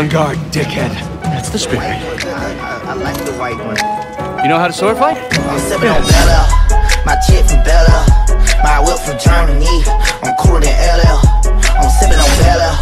On guard, dickhead. That's the spirit. I like the white one. You know how to sword fight? I'm sipping on Bella, my chick from Bella, my whip from Germany. I'm cooler than LL. I'm sipping on Bella.